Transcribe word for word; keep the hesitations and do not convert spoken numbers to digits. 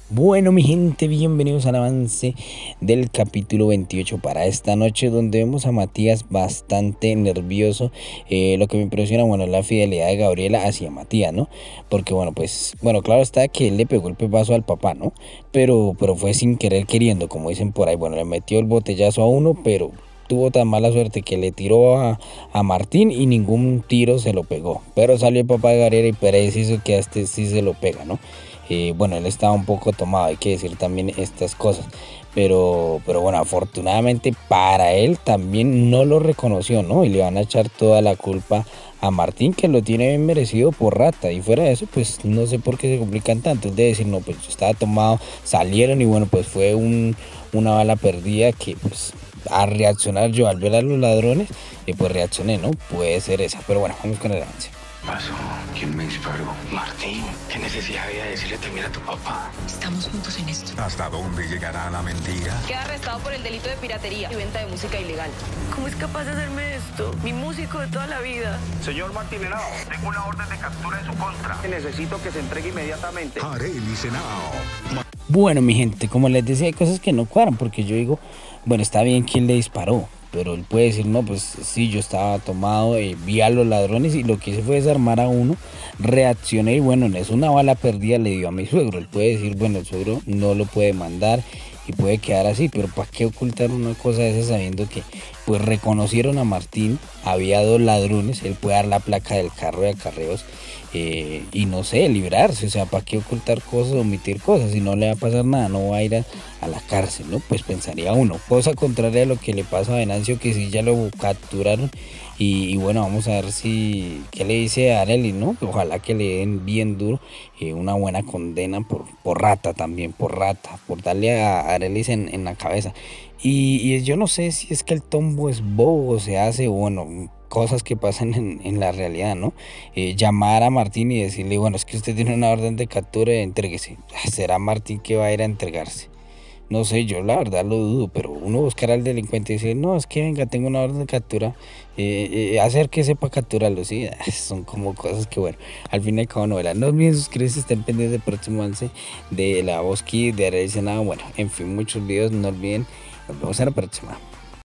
Bueno, mi gente, bienvenidos al avance del capítulo veintiocho para esta noche, donde vemos a Matías bastante nervioso. Eh, lo que me impresiona, bueno, es la fidelidad de Gabriela hacia Matías, ¿no? Porque, bueno, pues, bueno, claro está que él le pegó el pepazo al papá, ¿no? Pero, pero fue sin querer queriendo, como dicen por ahí. Bueno, le metió el botellazo a uno, pero tuvo tan mala suerte que le tiró a, a Martín y ningún tiro se lo pegó. Pero salió el papá de Gabriela y preciso que a este sí se lo pega, ¿no? Eh, bueno, él estaba un poco tomado, hay que decir también estas cosas, pero, pero bueno, afortunadamente para él también no lo reconoció, ¿no? Y le van a echar toda la culpa a Martín, que lo tiene bien merecido por rata, y fuera de eso, pues no sé por qué se complican tanto, es de decir, no, pues yo estaba tomado, salieron y bueno, pues fue un, una bala perdida que pues a reaccionar yo al ver a los ladrones, y pues reaccioné, ¿no? Puede ser esa, pero bueno, vamos con el avance. Pasó. ¿Quién me disparó? Martín. ¿Qué necesidad había de decirle también a tu papá? Estamos juntos en esto. ¿Hasta dónde llegará la mentira? Queda arrestado por el delito de piratería y venta de música ilegal. ¿Cómo es capaz de hacerme esto? Mi músico de toda la vida. Señor Martín Henao, tengo una orden de captura en su contra. Necesito que se entregue inmediatamente. Arely Henao. Bueno, mi gente, como les decía, hay cosas que no cuadran, porque yo digo, bueno, está bien quién le disparó, pero él puede decir, no, pues sí, yo estaba tomado, eh, vi a los ladrones y lo que hice fue desarmar a uno, reaccioné y bueno, es una bala perdida le dio a mi suegro. Él puede decir, bueno, el suegro no lo puede mandar y puede quedar así, pero ¿para qué ocultar una cosa de esa sabiendo que pues reconocieron a Martín, había dos ladrones, él puede dar la placa del carro de acarreos eh, y no sé, librarse? O sea, ¿para qué ocultar cosas, omitir cosas? Si no le va a pasar nada, no va a ir a, a la cárcel, ¿no? Pues pensaría uno, cosa contraria a lo que le pasa a Venancio, que sí ya lo capturaron. Y, y bueno, vamos a ver si, qué le dice a Arely, ¿no? Ojalá que le den bien duro, eh, una buena condena por, por rata también, por rata, por darle a Arely en, en la cabeza. Y, y yo no sé si es que el tombo es bobo o se hace, bueno, cosas que pasan en, en la realidad, ¿no? Eh, llamar a Martín y decirle, bueno, es que usted tiene una orden de captura, entréguese. ¿Será Martín que va a ir a entregarse? No sé, yo la verdad lo dudo, pero uno buscará al delincuente y decir, no, es que venga, tengo una orden de captura, eh, eh, hacer que sepa capturarlo, sí, son como cosas que bueno, al fin y al cabo novela. No olviden suscribirse, estén pendientes del próximo avance de La Voz Kids, de Arely Henao, bueno, en fin, muchos videos, no olviden, nos vemos en la próxima.